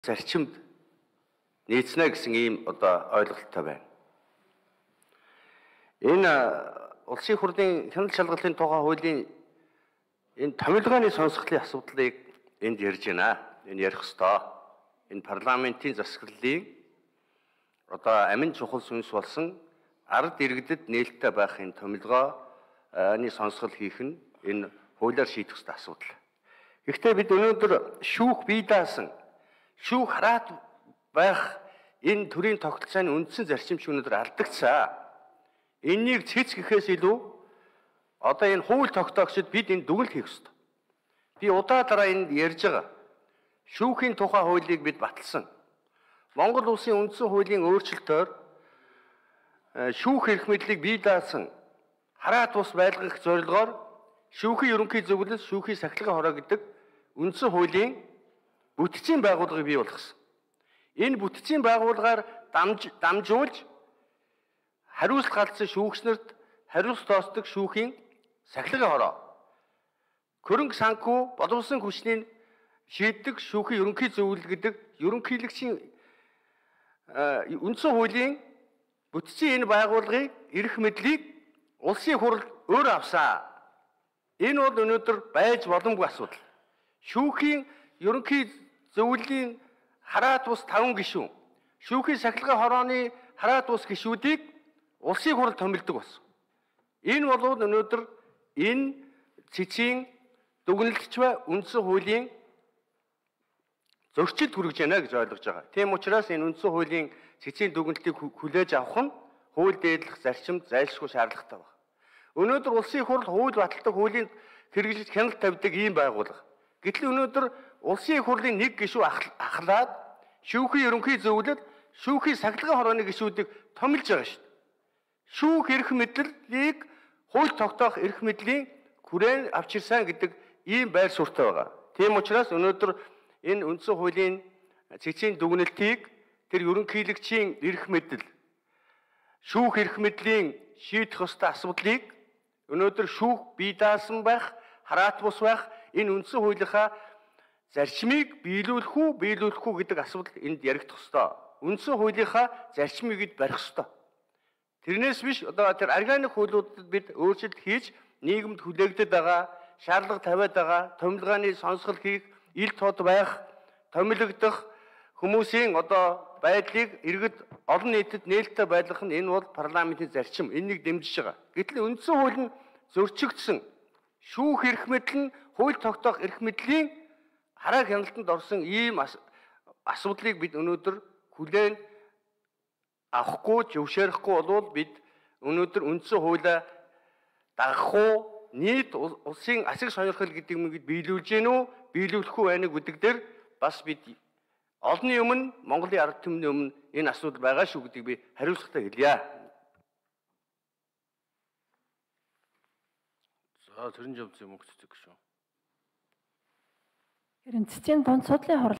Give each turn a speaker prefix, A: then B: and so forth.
A: зарчимд нийцнэ гэсэн ийм одоо ойлголттой байна. Энэ улсын хурлын хяналт шалгалтын тухай хуулийн энэ томилгооны сонсголын асуудлыг энд ярьж байна. Энэ ярих ёстой. Энэ парламентын засаглалын одоо амин чухал сүнс болсон ард иргэдэд нээлттэй байх энэ томилгооны сонсгол хийх нь энэ хуулиар шийдэх ёстой асуудал. Гэхдээ бид өнөөдөр шүүх бие даасан шүүх хараат байх энэ төрлийн тогтолцооны үндсэн зарчим шиг өнөөдөр алдагдсан. Энийг цэцгэхээс илүү одоо энэ хууль тогтоогчид бид энэ дүгнэлт хийх ёстой. Би удаа дараа энд ярьж байгаа. Шүүхийн тухай хуулийг бид баталсан. Монгол улсын үндсэн хуулийн өөрчлөлтөөр шүүх эрх мэдлийг бие даасан хараат ус байлгах зорилгоор шүүхийн ерөнхий зөвлөл, шүүхийн сахилгын хороо гэдэг үндсэн хуулийн бүтцийн байгууллагыг бий болгосон. Энэ бүтцийн байгууллагаар дамжуулж хариуцлага халдсан шүүгчнэрт хариуц тоосдог шүүхийн сахилгын хороо, хөрөнгө санхүү боловсон хүчний шийддэг шүүхийн ерөнхий зөвлөл гэдэг ерөнхийлөгчийн үндсэн хуулийн бүтцийн энэ байгууллагын эрх мэдлийг улсын хурл өөрөө авсан. Энэ бол өнөөдөр байж боломгүй асуудал. Шүүхийн ерөнхий зөвлөлийн хараат ус 5 гишүүн, шүүхийн сахилгын хорооны хараат ус гишүүдийг улсын хурл томилдог болсон. Энэ бол өнөөдөр энэ цэцгийн дүгнэлтч ба үндсэн хуулийн зөрчилд хүргэж байна гэж ойлгож байгаа. Тийм учраас энэ үндсэн хуулийн цэцгийн дүгнэлтийг хүлээж авах нь хууль дээдлэх зарчимд зайлшгүй шаардлагатай байна. Өнөөдөр улсын хурл хууль баталдаг хуулийн хэрэгжилж хяналт тавьдаг ийм байгууллага. Гэтэл өнөөдөр улсын хурлын нэг гишүү ахлаад шүүхийн ерөнхий зөвлөлд шүүхийн сахилгын хорооны гишүүдийг томилж байгаа шүү дээ. Шүүх эрх мэдлийг хууль тогтоох эрх мэдлийн хүрээн авчирсан гэдэг ийм байр суурьтай байгаа. Тийм учраас өнөөдөр энэ үндсэн хуулийн цэцгийн дүгнэлтийг тэр ерөнхийлөгчийн эрх мэдэл, шүүх эрх мэдлийн шийдэх ёстой асуудлыг өнөөдөр шүүх бие даасан байх, хараат бус байх энэ үндсэн хуулийнхаа зарчмыг биелүүлэх үү гэдэг асуудал энд яригдах ёстой. Үндсэн хуулийнхаа зарчмыг бид барих ёстой. Тэрнээс биш одоо тэр органик хуулиудад бид өөрчлөлт хийж нийгэмд хүлээгдэт байгаа, шаардлага тавиад байгаа, томилгооны сонсгол хийх, ил тод байх, томилогдох хүмүүсийн одоо байдлыг иргэд олон нийтэд нээлттэй байлгах нь энэ бол парламентын зарчим. Энийг дэмжиж байгаа. Гэтэл үндсэн хууль нь зөрчигдсөн шүүх эрх мэдэл нь хууль тогтоох эрх мэдлийн хараа хяналтанд орсон ийм асуудлыг бид өнөөдөр хүлээн авахгүй, зөвшөөрөхгүй болвол бид өнөөдөр үндсэн хуулиа дагах уу, нийт улсын ашиг сонирхол гэдэг юм биелүүлж гэнэ үү, биелүүлэхгүй байна гэдэг дээр бас бид олонний өмнө, Монголын ард түмний өмнө энэ асуудал байгаа шүү гэдгийг би хариуцлагатай хэлье.
B: За, тэрэн жавц юм өгч үзэх шүү.
C: Хэрэн цэцгийн дунд судлын хурал